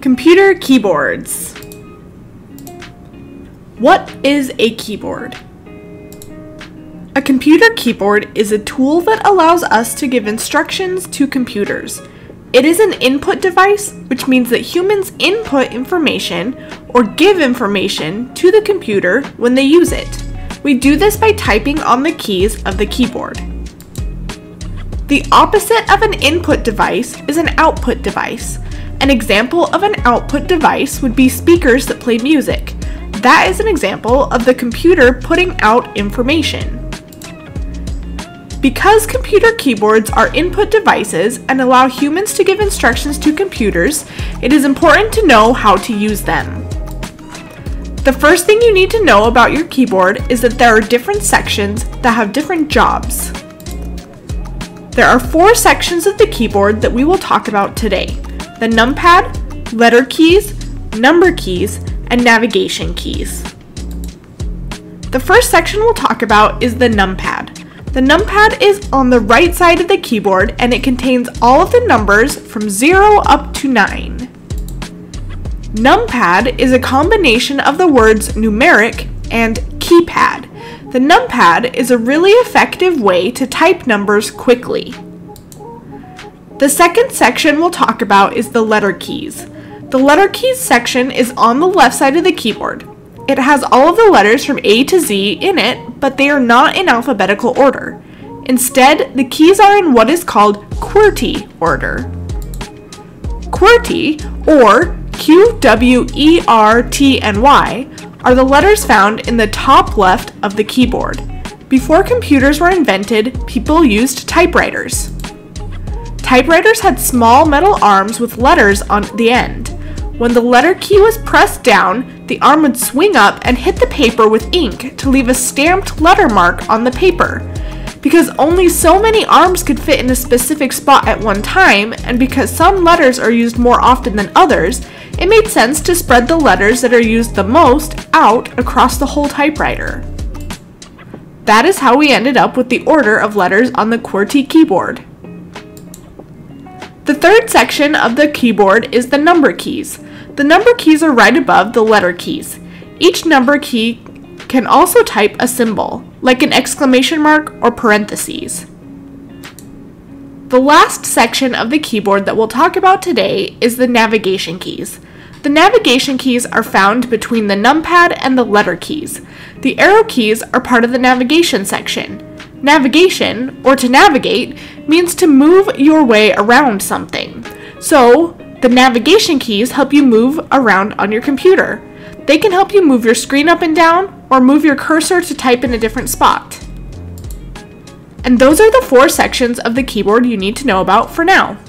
Computer keyboards. What is a keyboard? A computer keyboard is a tool that allows us to give instructions to computers. It is an input device, which means that humans input information or give information to the computer when they use it. We do this by typing on the keys of the keyboard. The opposite of an input device is an output device. An example of an output device would be speakers that play music. That is an example of the computer putting out information. Because computer keyboards are input devices and allow humans to give instructions to computers, it is important to know how to use them. The first thing you need to know about your keyboard is that there are different sections that have different jobs. There are 4 sections of the keyboard that we will talk about today: the numpad, letter keys, number keys, and navigation keys. The first section we'll talk about is the numpad. The numpad is on the right side of the keyboard and it contains all of the numbers from 0 up to 9. Numpad is a combination of the words numeric and keypad. The numpad is a really effective way to type numbers quickly. The second section we'll talk about is the letter keys. The letter keys section is on the left side of the keyboard. It has all of the letters from A to Z in it, but they are not in alphabetical order. Instead, the keys are in what is called QWERTY order. QWERTY, or QWERTY, are the letters found in the top left of the keyboard. Before computers were invented, people used typewriters. Typewriters had small metal arms with letters on the end. When the letter key was pressed down, the arm would swing up and hit the paper with ink to leave a stamped letter mark on the paper. Because only so many arms could fit in a specific spot at one time, and because some letters are used more often than others, it made sense to spread the letters that are used the most out across the whole typewriter. That is how we ended up with the order of letters on the QWERTY keyboard. The third section of the keyboard is the number keys. The number keys are right above the letter keys. Each number key can also type a symbol, like an exclamation mark or parentheses. The last section of the keyboard that we'll talk about today is the navigation keys. The navigation keys are found between the numpad and the letter keys. The arrow keys are part of the navigation section. Navigation, or to navigate, means to move your way around something. So, the navigation keys help you move around on your computer. They can help you move your screen up and down, or move your cursor to type in a different spot. And those are the 4 sections of the keyboard you need to know about for now.